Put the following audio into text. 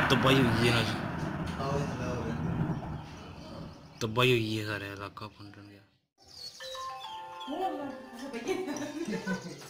तबाही हुई है ना, तबाही हुई है सारे इलाका फंडन गया।